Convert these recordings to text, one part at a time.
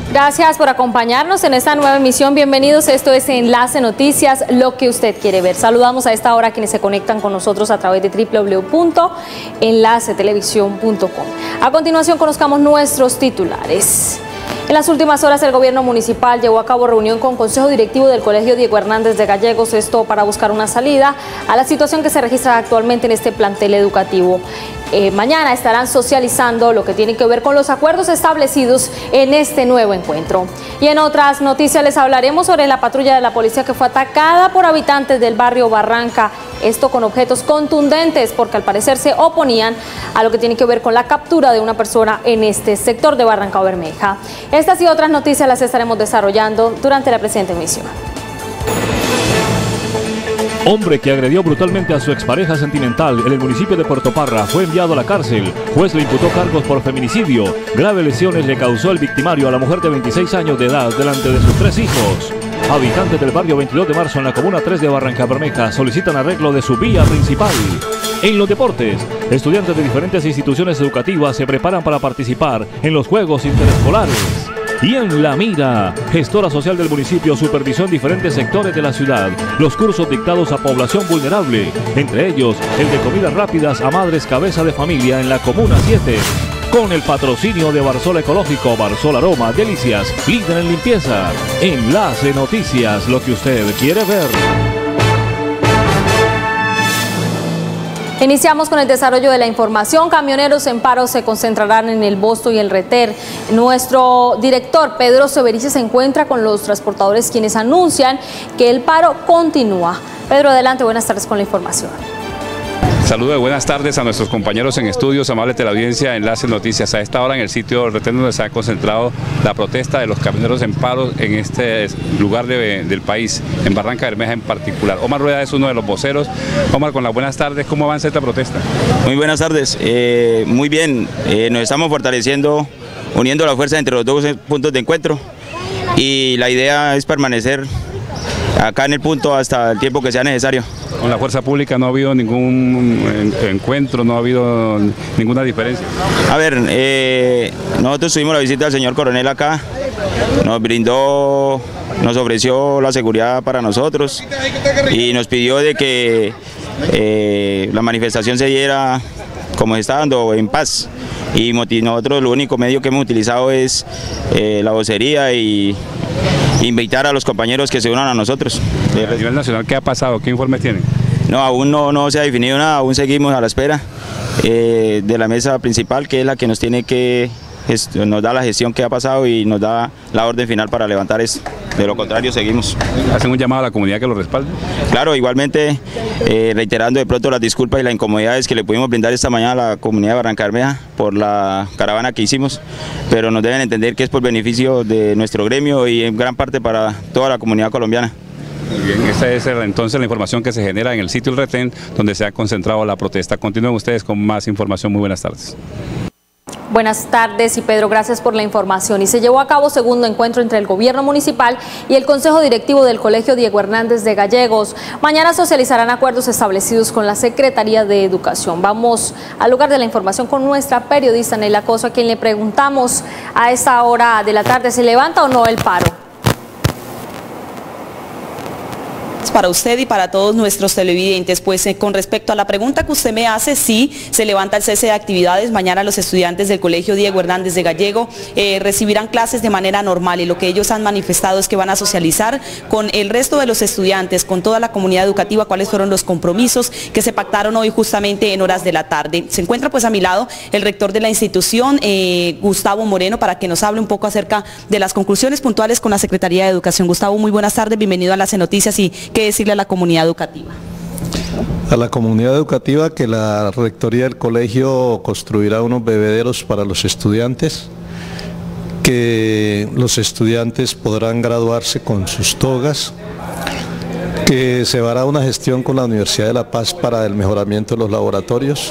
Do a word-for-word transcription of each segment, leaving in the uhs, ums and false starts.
Gracias por acompañarnos en esta nueva emisión. Bienvenidos, esto es Enlace Noticias, lo que usted quiere ver. Saludamos a esta hora a quienes se conectan con nosotros a través de w w w punto enlace televisión punto com. A continuación conozcamos nuestros titulares. En las últimas horas el gobierno municipal llevó a cabo reunión con Consejo Directivo del Colegio Diego Hernández de Gallegos, esto para buscar una salida a la situación que se registra actualmente en este plantel educativo. Eh, mañana estarán socializando lo que tiene que ver con los acuerdos establecidos en este nuevo encuentro. Y en otras noticias les hablaremos sobre la patrulla de la policía que fue atacada por habitantes del barrio Barranca, esto con objetos contundentes porque al parecer se oponían a lo que tiene que ver con la captura de una persona en este sector de Barranca Bermeja. Estas y otras noticias las estaremos desarrollando durante la presente emisión. Hombre que agredió brutalmente a su expareja sentimental en el municipio de Puerto Parra fue enviado a la cárcel. Juez le imputó cargos por feminicidio. Graves lesiones le causó el victimario a la mujer de veintiséis años de edad delante de sus tres hijos. Habitantes del barrio veintidós de marzo en la comuna tres de Barranca Bermeja solicitan arreglo de su vía principal. En los deportes, estudiantes de diferentes instituciones educativas se preparan para participar en los Juegos Interescolares. Y en La Mira, gestora social del municipio supervisó en diferentes sectores de la ciudad los cursos dictados a población vulnerable, entre ellos el de comidas rápidas a madres cabeza de familia en la Comuna siete, con el patrocinio de Barsol Ecológico, Barsol Aroma, Delicias, líder en limpieza. Enlace Noticias, lo que usted quiere ver. Iniciamos con el desarrollo de la información. Camioneros en paro se concentrarán en el Bosto y el Reter. Nuestro director Pedro Severiche se encuentra con los transportadores quienes anuncian que el paro continúa. Pedro, adelante, buenas tardes con la información. Saludos de buenas tardes a nuestros compañeros en estudios, amables de la audiencia, Enlace Noticias. A esta hora en el sitio del retén donde se ha concentrado la protesta de los camioneros en paro en este lugar de, del país, en Barranca Bermeja en particular. Omar Rueda es uno de los voceros. Omar, con las buenas tardes, ¿cómo avanza esta protesta? Muy buenas tardes, eh, muy bien, eh, nos estamos fortaleciendo, uniendo la fuerza entre los dos puntos de encuentro y la idea es permanecer acá en el punto hasta el tiempo que sea necesario. Con la fuerza pública no ha habido ningún encuentro, no ha habido ninguna diferencia. A ver, eh, nosotros tuvimos la visita del señor coronel acá, nos brindó, nos ofreció la seguridad para nosotros y nos pidió de que eh, la manifestación se diera como se está dando, en paz. Y nosotros lo único medio que hemos utilizado es eh, la vocería y invitar a los compañeros que se unan a nosotros. A nivel nacional, ¿qué ha pasado? ¿Qué informes tienen? No, aún no, no se ha definido nada, aún seguimos a la espera eh, de la mesa principal, que es la que nos tiene que, nos da la gestión que ha pasado y nos da la orden final para levantar esto. De lo contrario, seguimos. ¿Hacen un llamado a la comunidad que lo respalde? Claro, igualmente eh, reiterando de pronto las disculpas y las incomodidades que le pudimos brindar esta mañana a la comunidad de Barranca Bermeja por la caravana que hicimos, pero nos deben entender que es por beneficio de nuestro gremio y en gran parte para toda la comunidad colombiana. Muy bien, esta es entonces la información que se genera en el sitio del retén donde se ha concentrado la protesta. Continúen ustedes con más información. Muy buenas tardes. Buenas tardes y Pedro, gracias por la información. Y se llevó a cabo segundo encuentro entre el gobierno municipal y el Consejo Directivo del Colegio Diego Hernández de Gallegos. Mañana socializarán acuerdos establecidos con la Secretaría de Educación. Vamos al lugar de la información con nuestra periodista Nela Coso, a quien le preguntamos a esta hora de la tarde, ¿se levanta o no el paro? Para usted y para todos nuestros televidentes, pues eh, con respecto a la pregunta que usted me hace, sí, se levanta el cese de actividades. Mañana los estudiantes del Colegio Diego Hernández de Gallego eh, recibirán clases de manera normal y lo que ellos han manifestado es que van a socializar con el resto de los estudiantes, con toda la comunidad educativa, cuáles fueron los compromisos que se pactaron hoy justamente en horas de la tarde. Se encuentra pues a mi lado el rector de la institución, eh, Gustavo Moreno, para que nos hable un poco acerca de las conclusiones puntuales con la Secretaría de Educación. Gustavo, muy buenas tardes, bienvenido a Enlace Noticias y qué decirle a la comunidad educativa. A la comunidad educativa que la rectoría del colegio construirá unos bebederos para los estudiantes, que los estudiantes podrán graduarse con sus togas, que se hará una gestión con la Universidad de La Paz para el mejoramiento de los laboratorios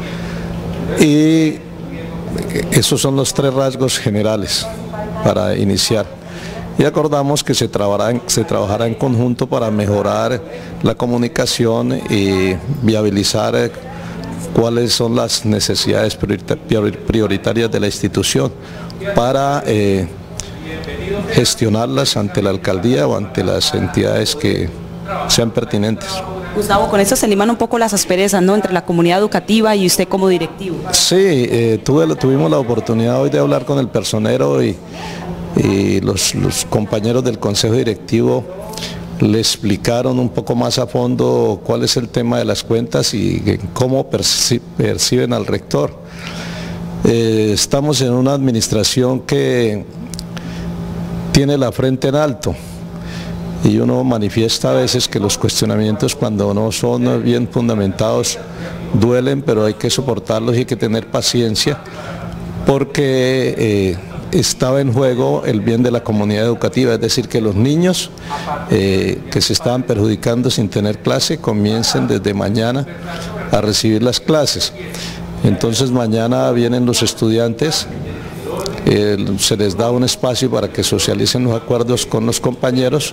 y esos son los tres rasgos generales para iniciar. Y acordamos que se trabajará, en, se trabajará en conjunto para mejorar la comunicación y viabilizar cuáles son las necesidades prioritarias de la institución para eh, gestionarlas ante la alcaldía o ante las entidades que sean pertinentes. Gustavo, con esto se liman un poco las asperezas, ¿no?, entre la comunidad educativa y usted como directivo. Sí, eh, tuve, tuvimos la oportunidad hoy de hablar con el personero y, y los, los compañeros del consejo directivo le explicaron un poco más a fondo cuál es el tema de las cuentas y cómo perci- perciben al rector. Eh, estamos en una administración que tiene la frente en alto y uno manifiesta a veces que los cuestionamientos, cuando no son bien fundamentados, duelen, pero hay que soportarlos y hay que tener paciencia porque eh, estaba en juego el bien de la comunidad educativa, es decir, que los niños eh, que se estaban perjudicando sin tener clase comiencen desde mañana a recibir las clases. Entonces mañana vienen los estudiantes, eh, se les da un espacio para que socialicen los acuerdos con los compañeros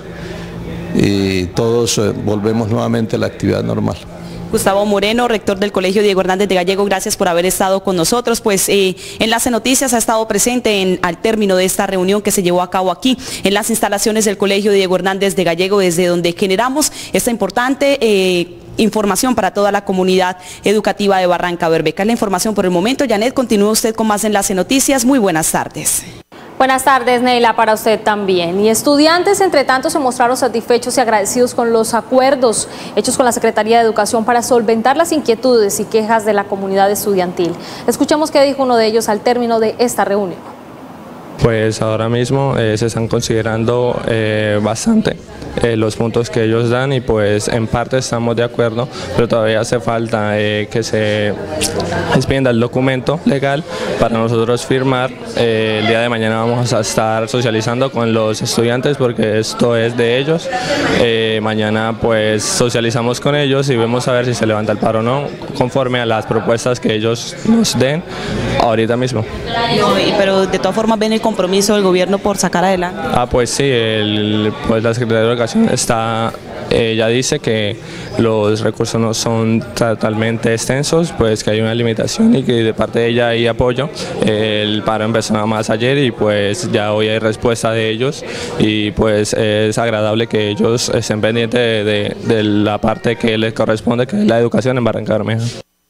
y todos eh, volvemos nuevamente a la actividad normal. Gustavo Moreno, rector del Colegio Diego Hernández de Gallego, gracias por haber estado con nosotros. Pues eh, Enlace Noticias ha estado presente en, al término de esta reunión que se llevó a cabo aquí en las instalaciones del Colegio Diego Hernández de Gallego, desde donde generamos esta importante eh, información para toda la comunidad educativa de Barranca Bermeja. La información por el momento. Janet, continúa usted con más Enlace Noticias. Muy buenas tardes. Buenas tardes, Neila, para usted también. Y estudiantes, entre tanto, se mostraron satisfechos y agradecidos con los acuerdos hechos con la Secretaría de Educación para solventar las inquietudes y quejas de la comunidad estudiantil. Escuchemos qué dijo uno de ellos al término de esta reunión. Pues ahora mismo eh, se están considerando eh, bastante eh, los puntos que ellos dan y pues en parte estamos de acuerdo, pero todavía hace falta eh, que se extienda el documento legal para nosotros firmar. Eh, el día de mañana vamos a estar socializando con los estudiantes porque esto es de ellos. Eh, mañana pues socializamos con ellos y vemos a ver si se levanta el paro o no, conforme a las propuestas que ellos nos den ahorita mismo. No, pero de todas formas ven el compromiso del gobierno por sacar adelante. Ah, pues sí, el, pues la Secretaría de Educación está, ella dice que los recursos no son totalmente extensos, pues que hay una limitación y que de parte de ella hay apoyo. El paro empezó nada más ayer y pues ya hoy hay respuesta de ellos y pues es agradable que ellos estén pendientes de, de, de la parte que les corresponde, que es la educación en Barranca Bermeja.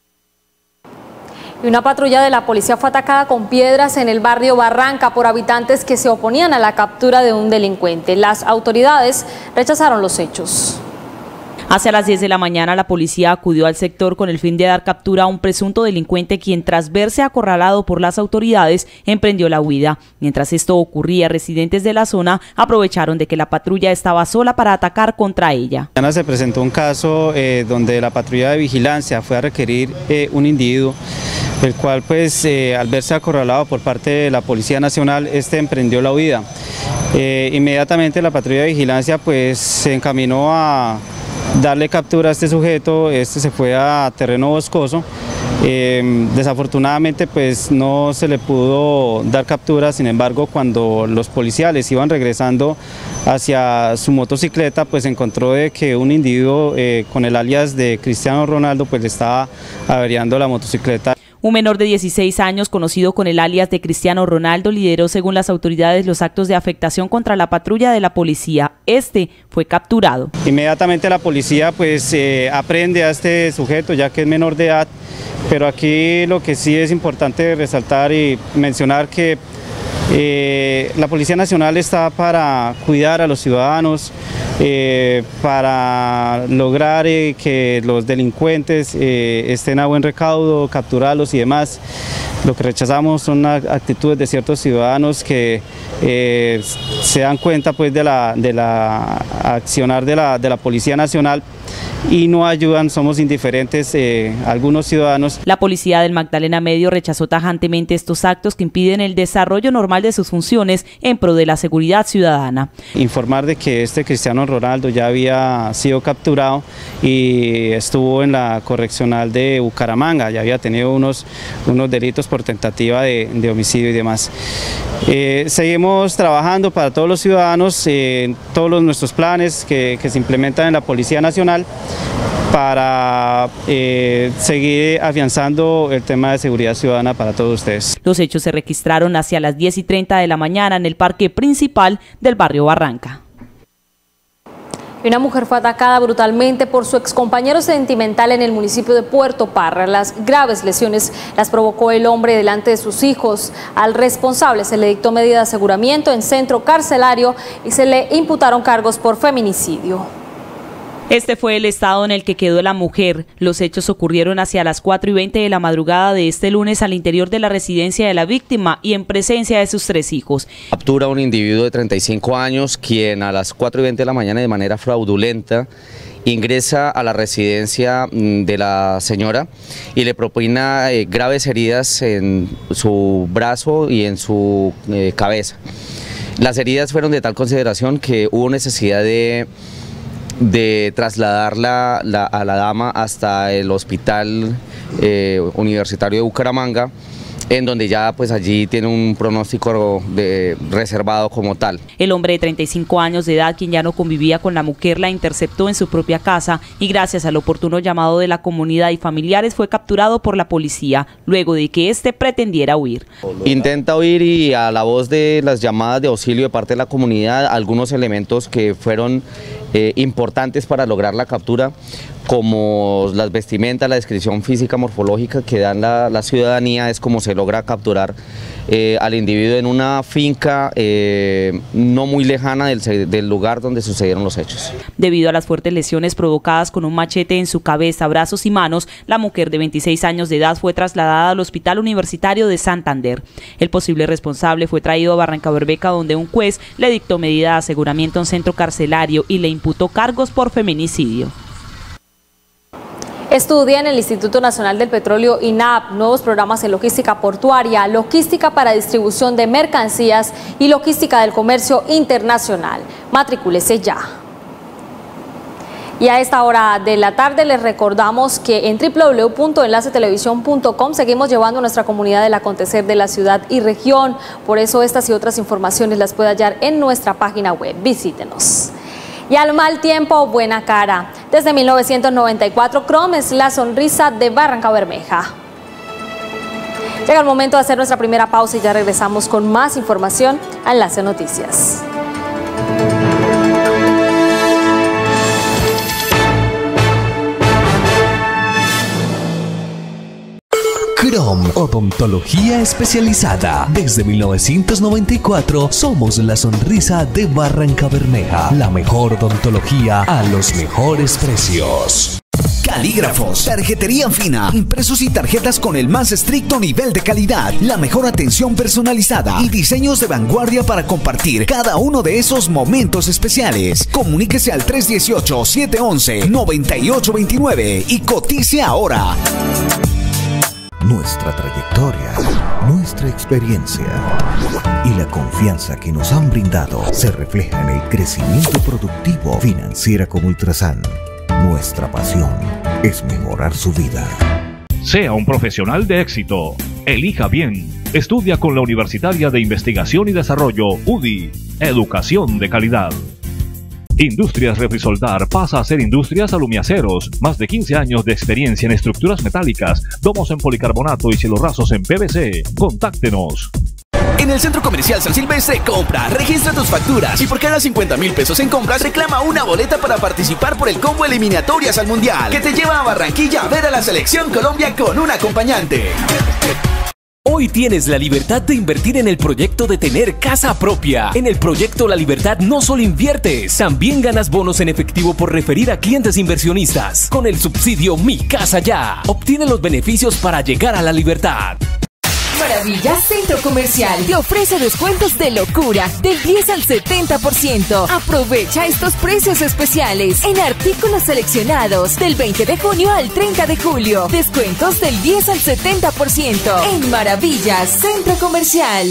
Y una patrulla de la policía fue atacada con piedras en el barrio Barranca por habitantes que se oponían a la captura de un delincuente. Las autoridades rechazaron los hechos. Hacia las diez de la mañana la policía acudió al sector con el fin de dar captura a un presunto delincuente quien, tras verse acorralado por las autoridades, emprendió la huida. Mientras esto ocurría, residentes de la zona aprovecharon de que la patrulla estaba sola para atacar contra ella. Mañana se presentó un caso eh, donde la patrulla de vigilancia fue a requerir eh, un individuo, el cual pues eh, al verse acorralado por parte de la Policía Nacional, este emprendió la huida. Eh, inmediatamente la patrulla de vigilancia pues se encaminó a darle captura a este sujeto. Este se fue a terreno boscoso. Eh, desafortunadamente pues no se le pudo dar captura. Sin embargo, cuando los policiales iban regresando hacia su motocicleta, pues encontró de que un individuo eh, con el alias de Cristiano Ronaldo pues le estaba averiando la motocicleta. Un menor de dieciséis años, conocido con el alias de Cristiano Ronaldo, lideró según las autoridades los actos de afectación contra la patrulla de la policía. Este fue capturado. Inmediatamente la policía pues eh, aprende a este sujeto, ya que es menor de edad, pero aquí lo que sí es importante resaltar y mencionar que eh, la Policía Nacional está para cuidar a los ciudadanos, Eh, para lograr eh, que los delincuentes eh, estén a buen recaudo, capturarlos y demás. Lo que rechazamos son actitudes de ciertos ciudadanos que eh, se dan cuenta pues de la, de la accionar de la, de la Policía Nacional y no ayudan, somos indiferentes eh, algunos ciudadanos. La policía del Magdalena Medio rechazó tajantemente estos actos que impiden el desarrollo normal de sus funciones en pro de la seguridad ciudadana. Informar de que este Cristiano Ronaldo ya había sido capturado y estuvo en la correccional de Bucaramanga, ya había tenido unos, unos delitos por tentativa de, de homicidio y demás. Eh, seguimos trabajando para todos los ciudadanos, eh, todos los, nuestros planes que, que se implementan en la Policía Nacional para eh, seguir afianzando el tema de seguridad ciudadana para todos ustedes. Los hechos se registraron hacia las diez y treinta de la mañana en el parque principal del barrio Barranca. Una mujer fue atacada brutalmente por su excompañero sentimental en el municipio de Puerto Parra. Las graves lesiones las provocó el hombre delante de sus hijos. Al responsable se le dictó medida de aseguramiento en centro carcelario y se le imputaron cargos por feminicidio. Este fue el estado en el que quedó la mujer. Los hechos ocurrieron hacia las cuatro y veinte de la madrugada de este lunes al interior de la residencia de la víctima y en presencia de sus tres hijos. Captura a un individuo de treinta y cinco años quien a las cuatro y veinte de la mañana de manera fraudulenta ingresa a la residencia de la señora y le propina eh, graves heridas en su brazo y en su eh, cabeza. Las heridas fueron de tal consideración que hubo necesidad de de trasladarla la, a la dama hasta el hospital eh, universitario de Bucaramanga, en donde ya pues allí tiene un pronóstico de, reservado como tal. El hombre de treinta y cinco años de edad, quien ya no convivía con la mujer, la interceptó en su propia casa y gracias al oportuno llamado de la comunidad y familiares fue capturado por la policía, luego de que éste pretendiera huir. Intenta huir y a la voz de las llamadas de auxilio de parte de la comunidad, algunos elementos que fueron eh, importantes para lograr la captura, como las vestimentas, la descripción física morfológica que dan la, la ciudadanía, es como se logra capturar eh, al individuo en una finca eh, no muy lejana del, del lugar donde sucedieron los hechos. Debido a las fuertes lesiones provocadas con un machete en su cabeza, brazos y manos, la mujer de veintiséis años de edad fue trasladada al Hospital Universitario de Santander. El posible responsable fue traído a Barrancabermeja, donde un juez le dictó medida de aseguramiento en centro carcelario y le imputó cargos por feminicidio. Estudia en el Instituto Nacional del Petróleo I N A P nuevos programas en logística portuaria, logística para distribución de mercancías y logística del comercio internacional. Matricúlese ya. Y a esta hora de la tarde les recordamos que en w w w punto enlace televisión punto com seguimos llevando a nuestra comunidad el acontecer de la ciudad y región. Por eso estas y otras informaciones las puede hallar en nuestra página web. Visítenos. Y al mal tiempo, buena cara. Desde mil novecientos noventa y cuatro, Chrome es la sonrisa de Barrancabermeja. Llega el momento de hacer nuestra primera pausa y ya regresamos con más información a Enlace Noticias. Chrome, odontología especializada. Desde mil novecientos noventa y cuatro somos la sonrisa de Barrancabermeja. La mejor odontología a los mejores precios. Calígrafos, tarjetería fina, impresos y tarjetas con el más estricto nivel de calidad, la mejor atención personalizada y diseños de vanguardia para compartir cada uno de esos momentos especiales. Comuníquese al tres uno ocho, siete uno uno, nueve ocho dos nueve y cotice ahora. Nuestra trayectoria, nuestra experiencia y la confianza que nos han brindado se refleja en el crecimiento productivo Financiera como Ultrasan. Nuestra pasión es mejorar su vida. Sea un profesional de éxito. Elija bien. Estudia con la Universitaria de Investigación y Desarrollo, U D I. Educación de calidad. Industrias Refrisoldar pasa a ser Industrias Alumiaceros. Más de quince años de experiencia en estructuras metálicas, domos en policarbonato y cielorrazos en P V C. Contáctenos. En el Centro Comercial San Silvestre, compra, registra tus facturas y por cada cincuenta mil pesos en compras reclama una boleta para participar por el combo eliminatorias al Mundial, que te lleva a Barranquilla a ver a la Selección Colombia con un acompañante. Hoy tienes la libertad de invertir en el proyecto de tener casa propia. En el proyecto La Libertad no solo inviertes, también ganas bonos en efectivo por referir a clientes inversionistas. Con el subsidio Mi Casa Ya, obtiene los beneficios para llegar a la libertad. Maravillas Centro Comercial te ofrece descuentos de locura del diez al setenta por ciento. Aprovecha estos precios especiales en artículos seleccionados del veinte de junio al treinta de julio. Descuentos del diez al setenta por ciento en Maravillas Centro Comercial.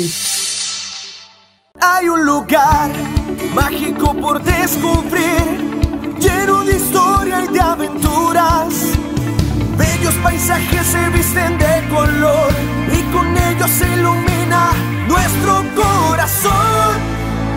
Hay un lugar mágico por descubrir, lleno de historia y de aventuras. Bellos paisajes se visten de color y con ellos se ilumina nuestro corazón.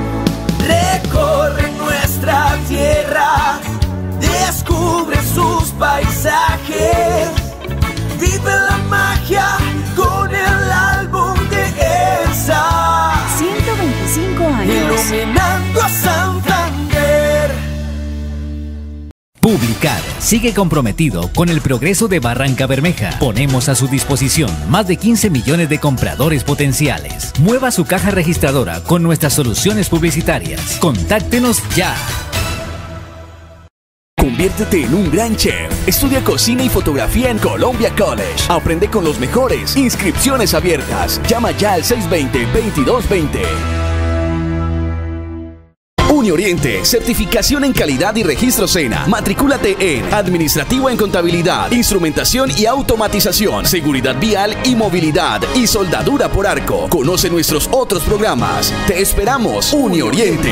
Recorre nuestra tierra, descubre sus paisajes. Vive la magia con el álbum de Elsa. ciento veinticinco años. Iluminando a Santander. Publicar sigue comprometido con el progreso de Barrancabermeja. Ponemos a su disposición más de quince millones de compradores potenciales. Mueva su caja registradora con nuestras soluciones publicitarias. Contáctenos ya. Conviértete en un gran chef. Estudia cocina y fotografía en Columbia College. Aprende con los mejores. Inscripciones abiertas. Llama ya al seis dos cero, veintidós veinte. Unioriente, certificación en calidad y registro SENA. Matricúlate en Administrativo en Contabilidad, Instrumentación y Automatización, Seguridad Vial y Movilidad y Soldadura por Arco. Conoce nuestros otros programas. Te esperamos, Unioriente.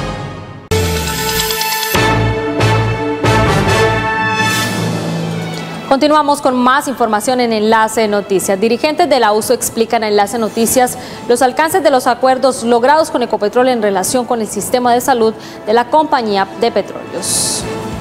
Continuamos con más información en Enlace Noticias. Dirigentes de la U S O explican a Enlace Noticias los alcances de los acuerdos logrados con Ecopetrol en relación con el sistema de salud de la compañía de petróleos.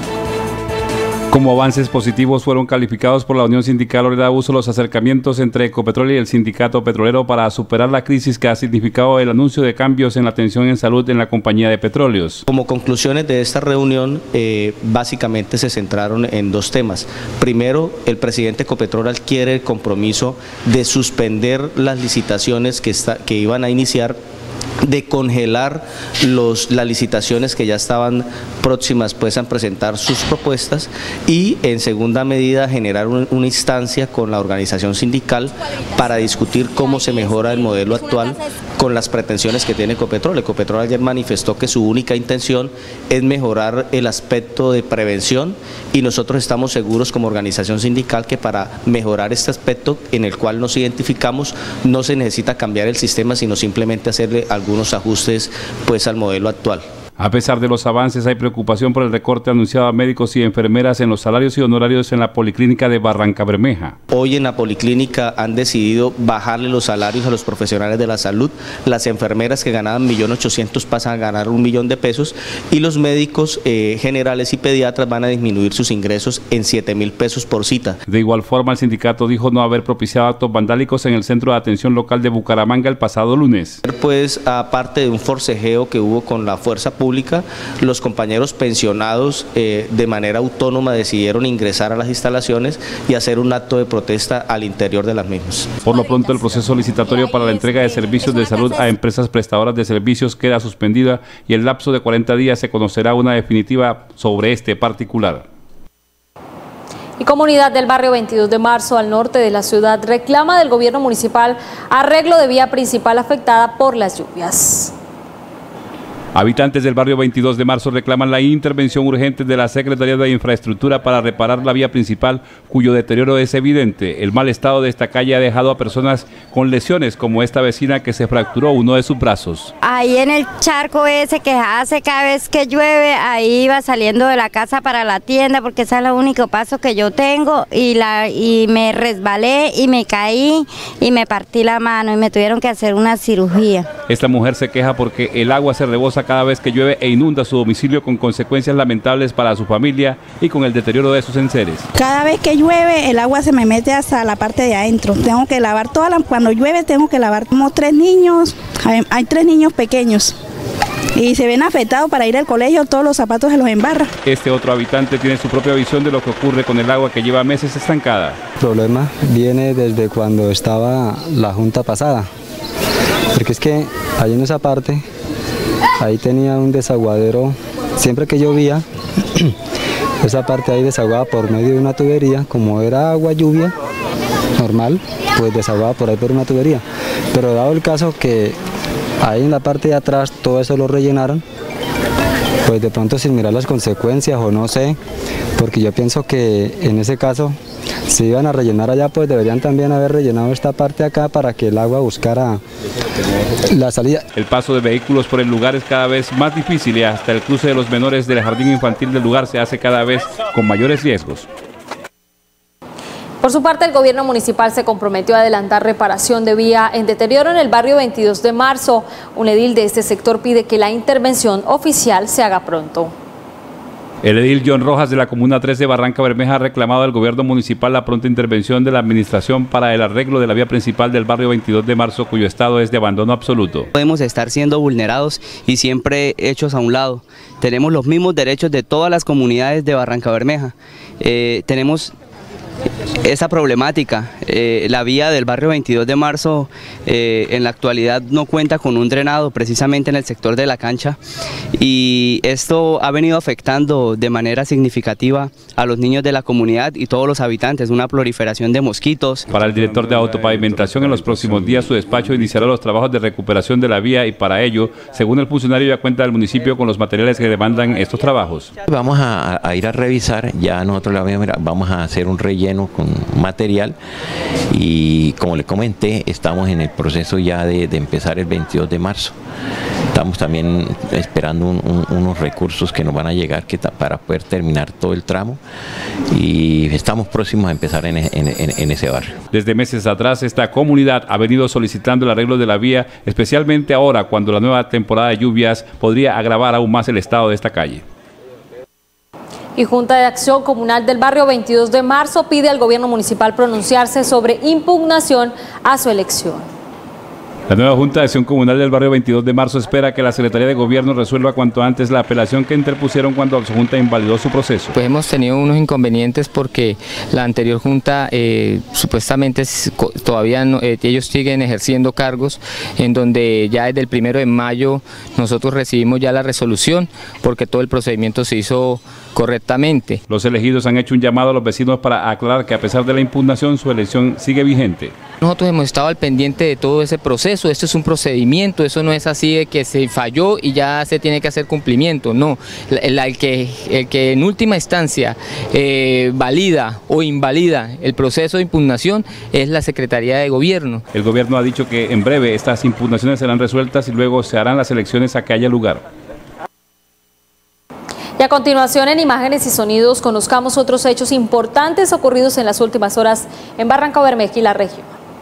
Como avances positivos fueron calificados por la Unión Sindical Obrera U S O los acercamientos entre Ecopetrol y el sindicato petrolero para superar la crisis que ha significado el anuncio de cambios en la atención en salud en la compañía de petróleos. Como conclusiones de esta reunión, eh, básicamente se centraron en dos temas. Primero, el presidente Ecopetrol adquiere el compromiso de suspender las licitaciones que, está, que iban a iniciar, de congelar los, las licitaciones que ya estaban próximas pues a presentar sus propuestas y en segunda medida generar un, una instancia con la organización sindical para discutir cómo se mejora el modelo actual con las pretensiones que tiene Ecopetrol. Ecopetrol ayer manifestó que su única intención es mejorar el aspecto de prevención y nosotros estamos seguros como organización sindical que para mejorar este aspecto en el cual nos identificamos no se necesita cambiar el sistema sino simplemente hacerle algunos ajustes pues al modelo actual. A pesar de los avances, hay preocupación por el recorte anunciado a médicos y enfermeras en los salarios y honorarios en la Policlínica de Barrancabermeja. Hoy en la Policlínica han decidido bajarle los salarios a los profesionales de la salud. Las enfermeras que ganaban un millón ochocientos mil pasan a ganar un millón de pesos y los médicos eh, generales y pediatras van a disminuir sus ingresos en siete mil pesos por cita. De igual forma, el sindicato dijo no haber propiciado actos vandálicos en el Centro de Atención Local de Bucaramanga el pasado lunes. Pues aparte de un forcejeo que hubo con la fuerza pública, Pública, los compañeros pensionados eh, de manera autónoma decidieron ingresar a las instalaciones y hacer un acto de protesta al interior de las mismas. Por lo pronto, el proceso licitatorio para la entrega de servicios de salud a empresas prestadoras de servicios queda suspendida y el lapso de cuarenta días se conocerá una definitiva sobre este particular. Y comunidad del barrio veintidós de marzo al norte de la ciudad reclama del gobierno municipal arreglo de vía principal afectada por las lluvias. Habitantes del barrio veintidós de marzo reclaman la intervención urgente de la Secretaría de Infraestructura para reparar la vía principal, cuyo deterioro es evidente. El mal estado de esta calle ha dejado a personas con lesiones, como esta vecina que se fracturó uno de sus brazos. Ahí en el charco ese que hace cada vez que llueve, ahí iba saliendo de la casa para la tienda, porque ese es el único paso que yo tengo, y, la, y me resbalé y me caí y me partí la mano y me tuvieron que hacer una cirugía. Esta mujer se queja porque el agua se rebosa cada vez que llueve e inunda su domicilio con consecuencias lamentables para su familia y con el deterioro de sus enseres. Cada vez que llueve el agua se me mete hasta la parte de adentro. Tengo que lavar toda la, cuando llueve tengo que lavar como tres niños, hay, hay tres niños pequeños. Y se ven afectados para ir al colegio, todos los zapatos se los embarra. Este otro habitante tiene su propia visión de lo que ocurre con el agua que lleva meses estancada. El problema viene desde cuando estaba la junta pasada, porque es que ahí en esa parte, ahí tenía un desaguadero, siempre que llovía, esa parte ahí desaguaba por medio de una tubería, como era agua lluvia normal, pues desaguaba por ahí por una tubería. Pero dado el caso que ahí en la parte de atrás todo eso lo rellenaron, pues de pronto sin mirar las consecuencias o no sé, porque yo pienso que en ese caso si iban a rellenar allá, pues deberían también haber rellenado esta parte acá para que el agua buscara la salida. El paso de vehículos por el lugar es cada vez más difícil y hasta el cruce de los menores del jardín infantil del lugar se hace cada vez con mayores riesgos. Por su parte, el gobierno municipal se comprometió a adelantar reparación de vía en deterioro en el barrio veintidós de marzo. Un edil de este sector pide que la intervención oficial se haga pronto. El edil John Rojas de la Comuna tres de Barranca Bermeja ha reclamado al gobierno municipal la pronta intervención de la administración para el arreglo de la vía principal del barrio veintidós de marzo, cuyo estado es de abandono absoluto. Podemos estar siendo vulnerados y siempre hechos a un lado. Tenemos los mismos derechos de todas las comunidades de Barranca Bermeja. Eh, tenemos esa problemática. Eh, la vía del barrio veintidós de marzo eh, en la actualidad no cuenta con un drenado precisamente en el sector de la cancha, y esto ha venido afectando de manera significativa a los niños de la comunidad y todos los habitantes, una proliferación de mosquitos. Para el director de autopavimentación, en los próximos días su despacho iniciará los trabajos de recuperación de la vía, y para ello, según el funcionario, ya cuenta el municipio con los materiales que demandan estos trabajos. Vamos a, a ir a revisar, ya nosotros vamos a hacer un relleno con material, y como le comenté, estamos en el proceso ya de, de empezar el veintidós de marzo. Estamos también esperando un, un, unos recursos que nos van a llegar que para poder terminar todo el tramo, y estamos próximos a empezar en, en, en, en ese barrio. Desde meses atrás esta comunidad ha venido solicitando el arreglo de la vía, especialmente ahora cuando la nueva temporada de lluvias podría agravar aún más el estado de esta calle. Y Junta de Acción Comunal del barrio veintidós de marzo pide al gobierno municipal pronunciarse sobre impugnación a su elección. La nueva Junta de Acción Comunal del barrio veintidós de marzo espera que la Secretaría de Gobierno resuelva cuanto antes la apelación que interpusieron cuando su Junta invalidó su proceso. Pues hemos tenido unos inconvenientes porque la anterior Junta eh, supuestamente todavía no, eh, ellos siguen ejerciendo cargos, en donde ya desde el primero de mayo nosotros recibimos ya la resolución porque todo el procedimiento se hizo correctamente. Los elegidos han hecho un llamado a los vecinos para aclarar que a pesar de la impugnación su elección sigue vigente. Nosotros hemos estado al pendiente de todo ese proceso, esto es un procedimiento, eso no es así de que se falló y ya se tiene que hacer cumplimiento, no. El, el, que, el que en última instancia eh, valida o invalida el proceso de impugnación es la Secretaría de Gobierno. El gobierno ha dicho que en breve estas impugnaciones serán resueltas y luego se harán las elecciones a que haya lugar. Y a continuación, en imágenes y sonidos, conozcamos otros hechos importantes ocurridos en las últimas horas en Barranca Bermeja y la región.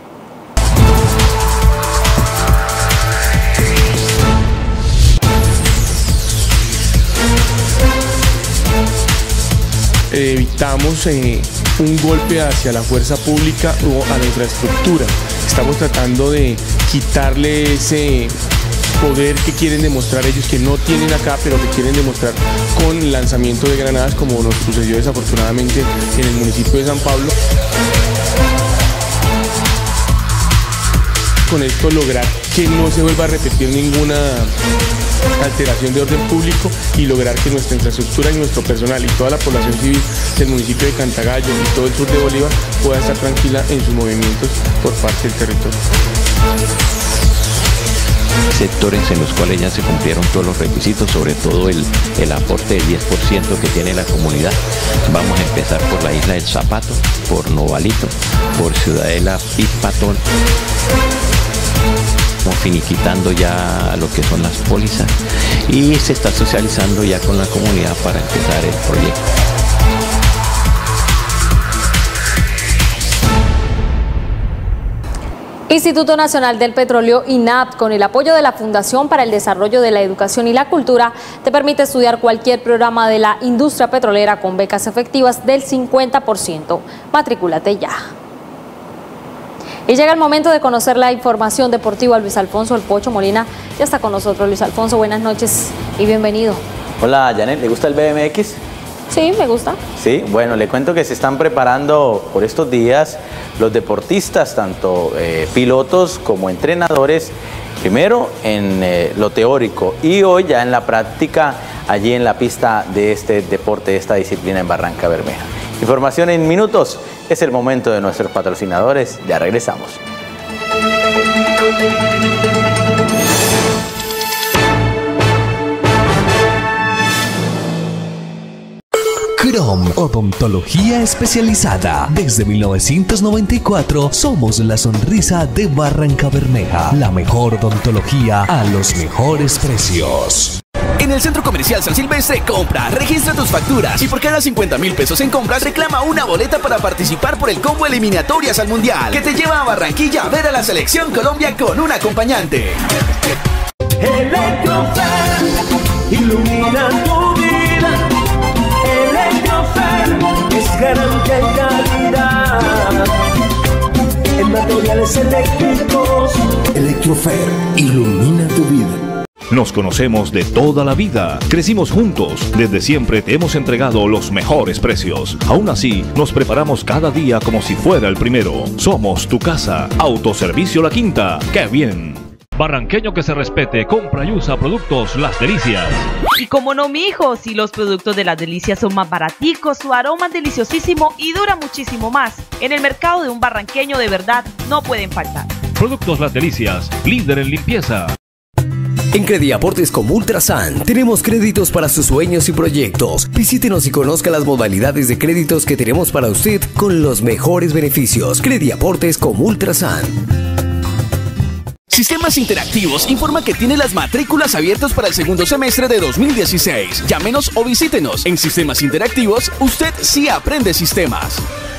Evitamos eh, un golpe hacia la fuerza pública o a la infraestructura. Estamos tratando de quitarle ese poder que quieren demostrar ellos, que no tienen acá, pero que quieren demostrar con lanzamiento de granadas, como nos sucedió desafortunadamente en el municipio de San Pablo. Con esto lograr que no se vuelva a repetir ninguna alteración de orden público y lograr que nuestra infraestructura y nuestro personal y toda la población civil del municipio de Cantagallo y todo el sur de Bolívar pueda estar tranquila en sus movimientos por parte del territorio. Sectores en los cuales ya se cumplieron todos los requisitos, sobre todo el, el aporte del diez por ciento que tiene la comunidad. Vamos a empezar por la isla del Zapato, por Novalito, por Ciudadela Pitpatón. Estamos finiquitando ya lo que son las pólizas y se está socializando ya con la comunidad para empezar el proyecto. Instituto Nacional del Petróleo, INAP, con el apoyo de la Fundación para el Desarrollo de la Educación y la Cultura, te permite estudiar cualquier programa de la industria petrolera con becas efectivas del cincuenta por ciento. Matrículate ya. Y llega el momento de conocer la información deportiva. Luis Alfonso El Pocho Molina ya está con nosotros. Luis Alfonso, buenas noches y bienvenido. Hola, Janet, ¿le gusta el B M X? Sí, me gusta. Sí, bueno, le cuento que se están preparando por estos días los deportistas, tanto eh, pilotos como entrenadores, primero en eh, lo teórico y hoy ya en la práctica, allí en la pista de este deporte, de esta disciplina en Barranca Bermeja. Información en minutos, es el momento de nuestros patrocinadores, ya regresamos. Crom, odontología especializada. Desde mil novecientos noventa y cuatro somos la sonrisa de Barranca Bermeja. La mejor odontología a los mejores precios. En el Centro Comercial San Silvestre, compra, registra tus facturas y por cada cincuenta mil pesos en compras reclama una boleta para participar por el combo eliminatorias al Mundial, que te lleva a Barranquilla a ver a la Selección Colombia con un acompañante. Electrofan ilumina tu vida. materiales eléctricos. Electrofer, ilumina tu vida. Nos conocemos de toda la vida, crecimos juntos, desde siempre te hemos entregado los mejores precios. Aún así, nos preparamos cada día como si fuera el primero. Somos tu casa. Autoservicio La Quinta. ¡Qué bien! Barranqueño que se respete, compra y usa productos Las Delicias. Y como no, mi hijo, si los productos de Las Delicias son más baraticos, su aroma es deliciosísimo y dura muchísimo más. En el mercado de un barranqueño de verdad no pueden faltar. Productos Las Delicias, líder en limpieza. En Crediaportes con Ultrasan tenemos créditos para sus sueños y proyectos. Visítenos y conozca las modalidades de créditos que tenemos para usted con los mejores beneficios. Crediaportes con Ultrasan. Sistemas Interactivos informa que tiene las matrículas abiertas para el segundo semestre de dos mil dieciséis. Llámenos o visítenos. En Sistemas Interactivos, usted sí aprende sistemas.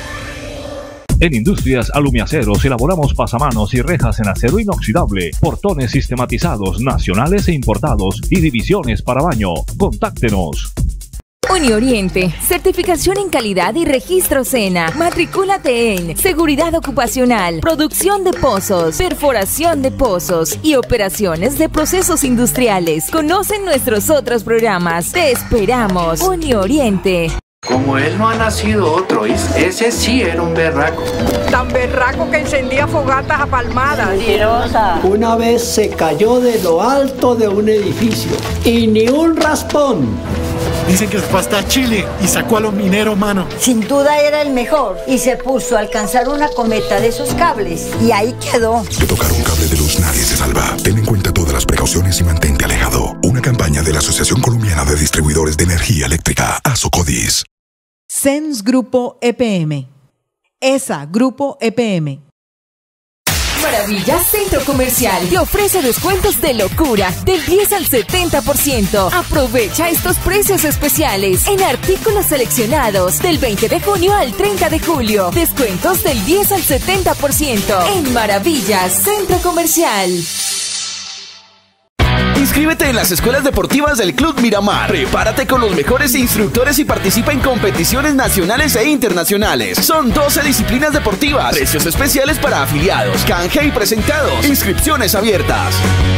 En Industrias Alumiaceros elaboramos pasamanos y rejas en acero inoxidable, portones sistematizados nacionales e importados y divisiones para baño. Contáctenos. Unioriente, certificación en calidad y registro SENA. Matricúlate en seguridad ocupacional, producción de pozos, perforación de pozos y operaciones de procesos industriales. Conocen nuestros otros programas. Te esperamos. Unioriente. Como él no ha nacido otro, ese sí era un berraco. Tan berraco que encendía fogatas a palmadas. Mentirosa. Una vez se cayó de lo alto de un edificio y ni un raspón. Dicen que fue hasta Chile y sacó a los mineros, mano. Sin duda era el mejor y se puso a alcanzar una cometa de esos cables y ahí quedó. De tocar un cable de luz nadie se salva. Ten en cuenta todas las precauciones y mantente alejado. Una campaña de la Asociación Colombiana de Distribuidores de Energía Eléctrica, ASOCODIS. Sens Grupo E P M. E S A Grupo E P M. Maravilla Centro Comercial te ofrece descuentos de locura del diez al setenta por ciento. Aprovecha estos precios especiales en artículos seleccionados del veinte de junio al treinta de julio. Descuentos del diez al setenta por ciento en Maravilla Centro Comercial. Inscríbete en las escuelas deportivas del Club Miramar. Prepárate con los mejores instructores y participa en competiciones nacionales e internacionales. Son doce disciplinas deportivas, precios especiales para afiliados, canje y presentados, inscripciones abiertas.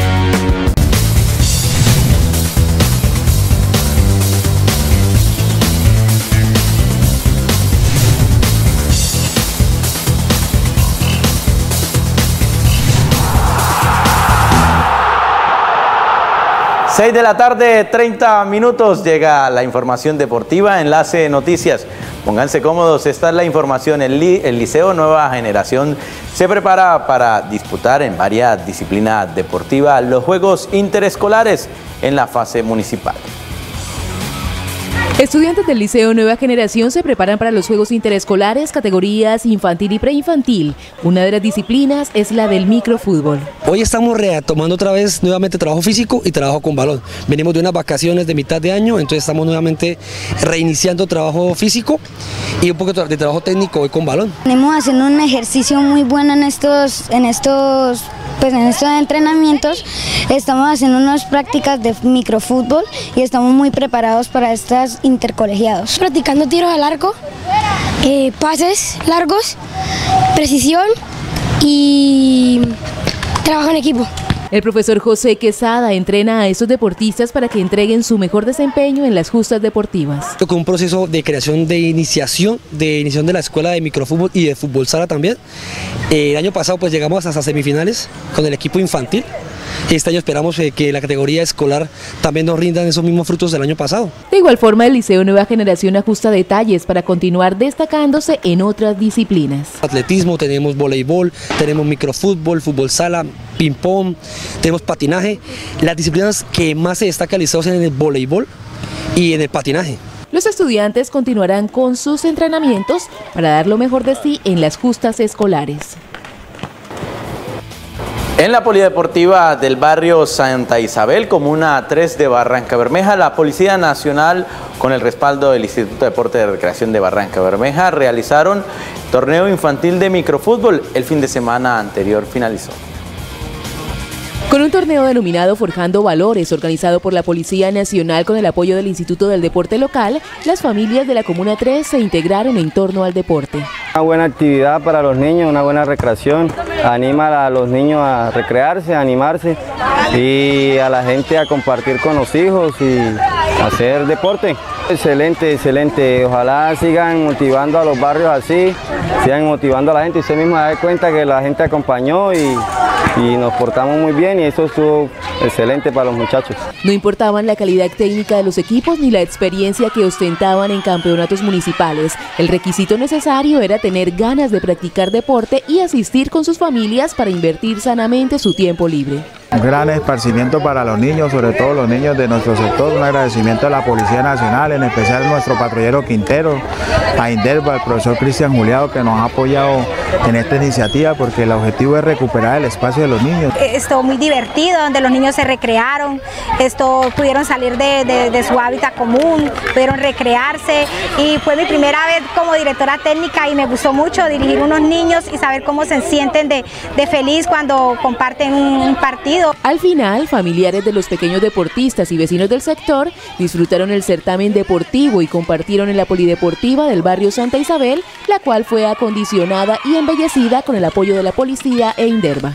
seis de la tarde, treinta minutos, llega la información deportiva, Enlace Noticias. Pónganse cómodos, esta es la información. El, el Liceo Nueva Generación se prepara para disputar en varias disciplinas deportivas los Juegos Interescolares en la fase municipal. Estudiantes del Liceo Nueva Generación se preparan para los Juegos Interescolares, categorías infantil y preinfantil. Una de las disciplinas es la del microfútbol. Hoy estamos retomando otra vez nuevamente trabajo físico y trabajo con balón. Venimos de unas vacaciones de mitad de año, entonces estamos nuevamente reiniciando trabajo físico y un poco de trabajo técnico hoy con balón. Venimos haciendo un ejercicio muy bueno en estos, en estos, pues en estos entrenamientos. Estamos haciendo unas prácticas de microfútbol y estamos muy preparados para estas intercolegiados. Practicando tiros al arco, eh, pases largos, precisión y trabajo en equipo. El profesor José Quesada entrena a estos deportistas para que entreguen su mejor desempeño en las justas deportivas. Con un proceso de creación de iniciación, de iniciación de la escuela de microfútbol y de fútbol sala también. El año pasado pues llegamos hasta semifinales con el equipo infantil. Este año esperamos eh, que la categoría escolar también nos rindan esos mismos frutos del año pasado. De igual forma, el Liceo Nueva Generación ajusta detalles para continuar destacándose en otras disciplinas. Atletismo, tenemos voleibol, tenemos microfútbol, fútbol sala, ping pong, tenemos patinaje. Las disciplinas que más se destaca el Liceo son en el voleibol y en el patinaje. Los estudiantes continuarán con sus entrenamientos para dar lo mejor de sí en las justas escolares. En la polideportiva del barrio Santa Isabel, comuna tres de Barranca Bermeja, la Policía Nacional, con el respaldo del Instituto de Deporte y Recreación de Barranca Bermeja, realizaron torneo infantil de microfútbol. El fin de semana anterior finalizó. Con un torneo denominado Forjando Valores, organizado por la Policía Nacional con el apoyo del Instituto del Deporte Local, las familias de la Comuna tres se integraron en torno al deporte. Una buena actividad para los niños, una buena recreación, anima a los niños a recrearse, a animarse y a la gente a compartir con los hijos y hacer deporte. Excelente, excelente, ojalá sigan motivando a los barrios así, sigan motivando a la gente. Usted mismo se da cuenta que la gente acompañó y, y nos portamos muy bien y eso estuvo excelente para los muchachos. No importaban la calidad técnica de los equipos ni la experiencia que ostentaban en campeonatos municipales. El requisito necesario era tener ganas de practicar deporte y asistir con sus familias para invertir sanamente su tiempo libre. Un gran esparcimiento para los niños, sobre todo los niños de nuestro sector, un agradecimiento a la Policía Nacional, en especial a nuestro patrullero Quintero, a Inderva, al profesor Cristian Juliado, que nos ha apoyado en esta iniciativa, porque el objetivo es recuperar el espacio de los niños. Esto muy divertido, donde los niños se recrearon, esto pudieron salir de, de, de su hábitat común, pudieron recrearse y fue mi primera vez como directora técnica y me gustó mucho dirigir unos niños y saber cómo se sienten de, de feliz cuando comparten un partido. Al final, familiares de los pequeños deportistas y vecinos del sector disfrutaron el certamen deportivo y compartieron en la polideportiva del barrio Santa Isabel, la cual fue acondicionada y embellecida con el apoyo de la policía e Inderva.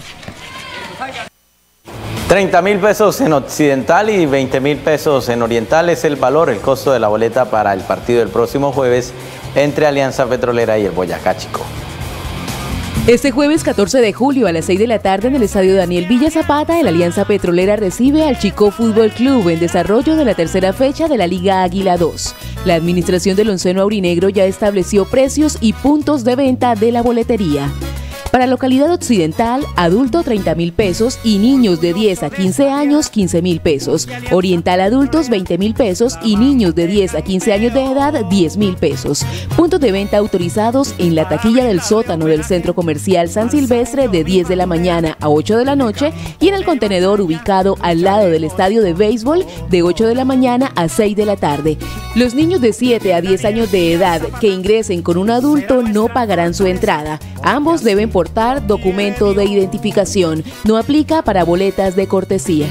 treinta mil pesos en Occidental y veinte mil pesos en Oriental es el valor, el costo de la boleta para el partido del próximo jueves entre Alianza Petrolera y el Boyacá Chico. Este jueves catorce de julio a las seis de la tarde en el estadio Daniel Villa Zapata, el Alianza Petrolera recibe al Chico Fútbol Club en desarrollo de la tercera fecha de la Liga Águila dos. La administración del onceno aurinegro ya estableció precios y puntos de venta de la boletería. Para localidad occidental, adulto treinta mil pesos y niños de diez a quince años quince mil pesos. Oriental adultos veinte mil pesos y niños de diez a quince años de edad diez mil pesos. Puntos de venta autorizados en la taquilla del sótano del Centro Comercial San Silvestre de diez de la mañana a ocho de la noche y en el contenedor ubicado al lado del estadio de béisbol de ocho de la mañana a seis de la tarde. Los niños de siete a diez años de edad que ingresen con un adulto no pagarán su entrada. Ambos deben portar documento de identificación. No aplica para boletas de cortesía.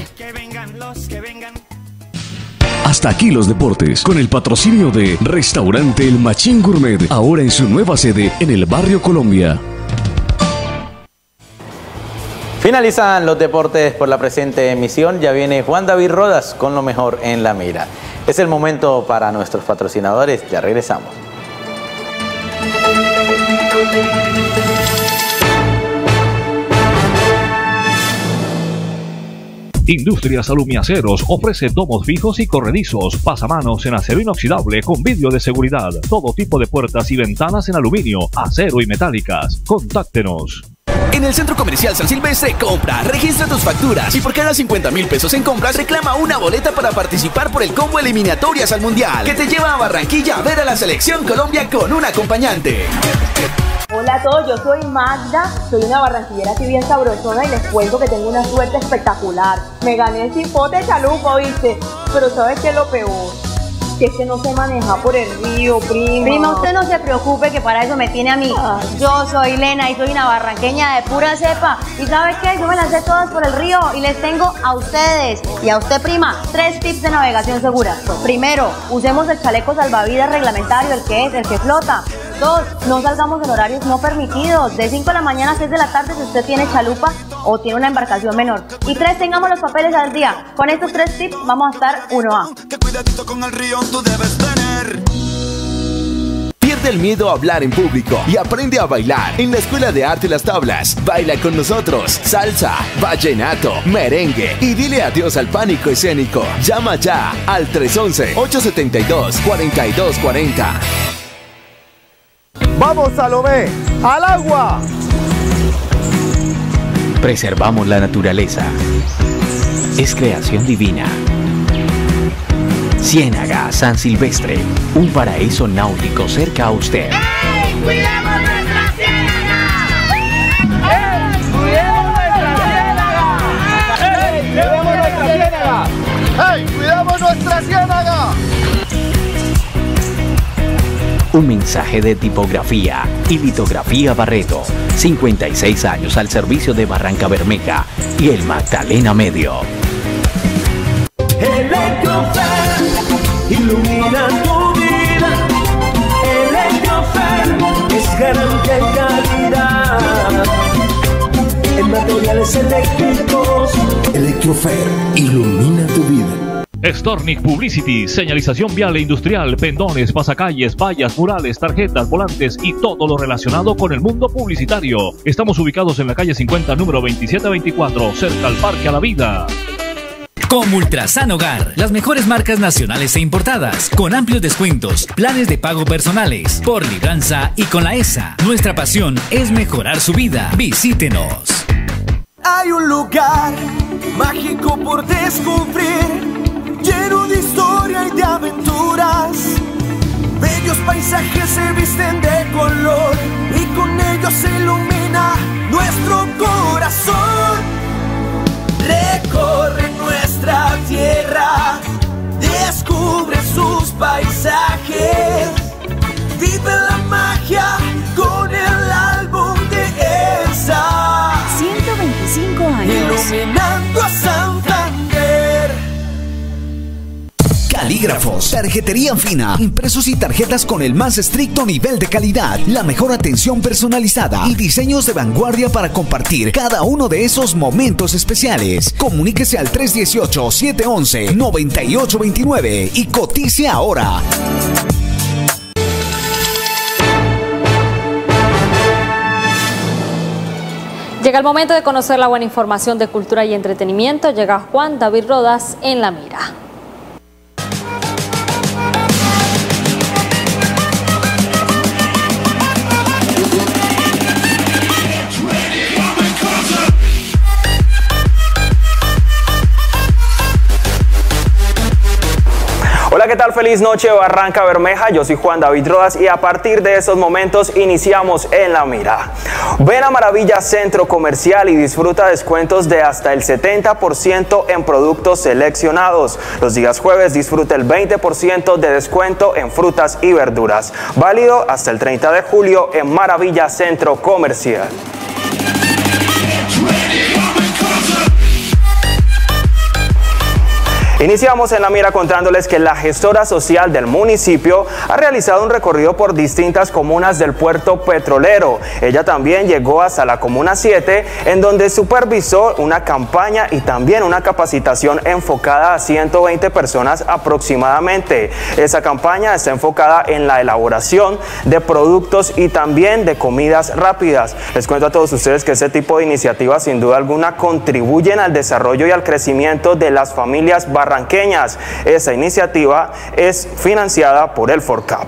Hasta aquí los deportes, con el patrocinio de Restaurante El Machín Gourmet, ahora en su nueva sede en el barrio Colombia. Finalizan los deportes por la presente emisión. Ya viene Juan David Rodas con lo mejor en la mira. Es el momento para nuestros patrocinadores. Ya regresamos. Industrias Alumiaceros ofrece domos fijos y corredizos, pasamanos en acero inoxidable con vidrio de seguridad, todo tipo de puertas y ventanas en aluminio, acero y metálicas. Contáctenos. En el Centro Comercial San Silvestre, compra, registra tus facturas y por cada cincuenta mil pesos en compras reclama una boleta para participar por el combo eliminatorias al Mundial, que te lleva a Barranquilla a ver a la Selección Colombia con un acompañante. Hola a todos, yo soy Magda, soy una barranquillera aquí bien sabrosona y les cuento que tengo una suerte espectacular. Me gané el cipote de chalupa, ¿viste? Pero ¿sabes qué es lo peor? Que es que no se maneja por el río, prima. Prima, usted no se preocupe que para eso me tiene a mí. Ay. Yo soy Lena y soy una barranqueña de pura cepa. ¿Y sabe qué? Yo me lancé todas por el río y les tengo a ustedes y a usted, prima, tres tips de navegación segura. Primero, usemos el chaleco salvavidas reglamentario, el que es, el que flota. Dos, no salgamos en horarios no permitidos, de cinco de la mañana a seis de la tarde si usted tiene chalupa o tiene una embarcación menor. Y tres, tengamos los papeles al día. Con estos tres tips vamos a estar uno A. Que cuidadito con el río tú debes tener. Pierde el miedo a hablar en público y aprende a bailar en la Escuela de Arte Las Tablas. Baila con nosotros salsa, vallenato, merengue y dile adiós al pánico escénico. Llama ya al tres once, ocho setenta y dos, cuarenta y dos cuarenta. ¡Vamos, Salomé! ¡Al agua! Preservamos la naturaleza. Es creación divina. Ciénaga San Silvestre, un paraíso náutico cerca a usted. ¡Ey! ¡Cuidemos nuestra ciénaga! ¡Ey! ¡Cuidemos nuestra ciénaga! ¡Ey! ¡Cuidemos nuestra ciénaga! ¡Ey! ¡Cuidemos nuestra ciénaga! Un mensaje de tipografía y litografía Barreto. cincuenta y seis años al servicio de Barranca Bermeja y el Magdalena Medio. Electrofer, ilumina tu vida. Electrofer es garantía y calidad en materiales eléctricos. Electrofer, ilumina tu vida. Stornic Publicity, señalización vial e industrial, pendones, pasacalles, vallas, murales, tarjetas, volantes y todo lo relacionado con el mundo publicitario. Estamos ubicados en la calle cincuenta, número veintisiete veinticuatro, cerca al Parque a la Vida. Como Ultrasan Hogar, las mejores marcas nacionales e importadas, con amplios descuentos, planes de pago personales, por libranza y con la E S A. Nuestra pasión es mejorar su vida. Visítenos. Hay un lugar mágico por descubrir, lleno de historia y de aventuras. Bellos paisajes se visten de color y con ellos se ilumina nuestro corazón. Recorre nuestra tierra, descubre sus paisajes, vive la magia con el álbum de Elsa. ciento veinticinco años. Iluminando a Santander. Calígrafos, tarjetería fina, impresos y tarjetas con el más estricto nivel de calidad, la mejor atención personalizada y diseños de vanguardia para compartir cada uno de esos momentos especiales. Comuníquese al tres uno ocho, siete uno uno, nueve ocho dos nueve y cotice ahora. Llega el momento de conocer la buena información de cultura y entretenimiento. Llega Juan David Rodas en La Mira. Hola, ¿qué tal? Feliz noche, Barranca Bermeja. Yo soy Juan David Rodas y a partir de esos momentos iniciamos en La Mira. Ven a Maravilla Centro Comercial y disfruta descuentos de hasta el setenta por ciento en productos seleccionados. Los días jueves disfruta el veinte por ciento de descuento en frutas y verduras. Válido hasta el treinta de julio en Maravilla Centro Comercial. Iniciamos en La Mira contándoles que la gestora social del municipio ha realizado un recorrido por distintas comunas del puerto petrolero. Ella también llegó hasta la comuna siete, en donde supervisó una campaña y también una capacitación enfocada a ciento veinte personas aproximadamente. Esa campaña está enfocada en la elaboración de productos y también de comidas rápidas. Les cuento a todos ustedes que este tipo de iniciativas sin duda alguna contribuyen al desarrollo y al crecimiento de las familias barranqueñas. Esta iniciativa es financiada por el FORCAP.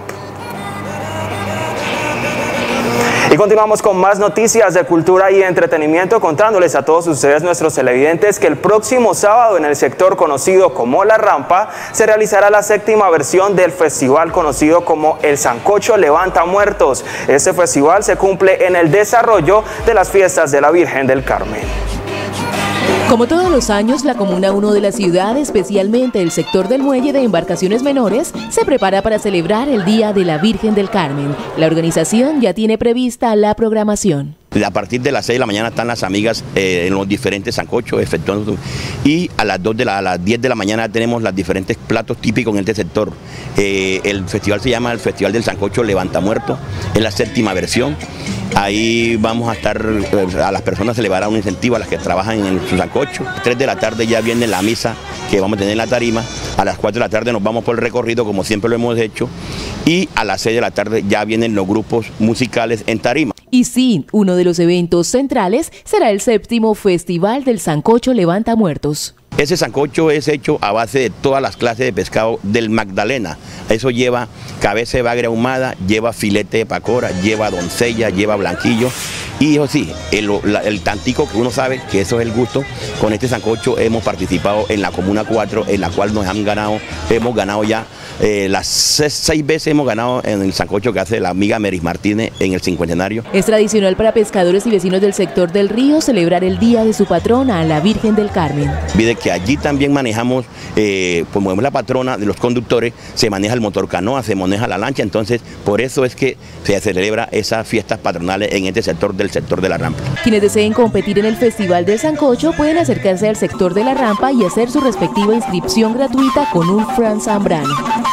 Y continuamos con más noticias de cultura y entretenimiento, contándoles a todos ustedes, nuestros televidentes, que el próximo sábado en el sector conocido como La Rampa se realizará la séptima versión del festival conocido como el Sancocho Levanta Muertos. Este festival se cumple en el desarrollo de las fiestas de la Virgen del Carmen. Como todos los años, la Comuna uno de la ciudad, especialmente el sector del muelle de embarcaciones menores, se prepara para celebrar el Día de la Virgen del Carmen. La organización ya tiene prevista la programación. A partir de las seis de la mañana están las amigas eh, en los diferentes sancochos efectuando, y a las dos de la, a las diez de la mañana tenemos los diferentes platos típicos en este sector. Eh, el festival se llama el Festival del Sancocho Levanta Muerto, es la séptima versión. Ahí vamos a estar, a las personas se les va a dar un incentivo a las que trabajan en su sancocho. A las tres de la tarde ya viene la misa que vamos a tener en la tarima. A las cuatro de la tarde nos vamos por el recorrido como siempre lo hemos hecho. Y a las seis de la tarde ya vienen los grupos musicales en tarima. Y sí, uno de los eventos centrales será el séptimo Festival del Sancocho Levanta Muertos. Ese sancocho es hecho a base de todas las clases de pescado del Magdalena. Eso lleva cabeza de bagre ahumada, lleva filete de pacora, lleva doncella, lleva blanquillo Y eso sí, el, la, el tantico que uno sabe que eso es el gusto, con este sancocho hemos participado en la Comuna cuatro, en la cual nos han ganado, hemos ganado ya eh, las seis, seis veces hemos ganado en el sancocho que hace la amiga Meris Martínez en el cincuentenario. Es tradicional para pescadores y vecinos del sector del río celebrar el día de su patrona, la Virgen del Carmen. Vide que allí también manejamos, eh, como es la patrona de los conductores, se maneja el motor canoa, se maneja la lancha, entonces por eso es que se celebra esas fiestas patronales en este sector del sector de la rampa. Quienes deseen competir en el Festival del Sancocho pueden acercarse al sector de la rampa y hacer su respectiva inscripción gratuita con un Fran Zambrano.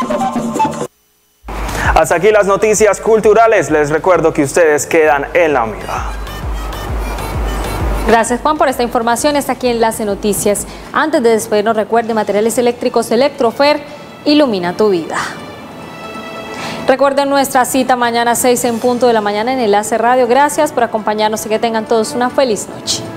Hasta aquí las noticias culturales. Les recuerdo que ustedes quedan en la mira. Gracias, Juan, por esta información. Está aquí Enlace Noticias. Antes de despedirnos, recuerde, materiales eléctricos Electrofer, ilumina tu vida. Recuerden nuestra cita mañana a seis en punto de la mañana en Enlace Radio. Gracias por acompañarnos y que tengan todos una feliz noche.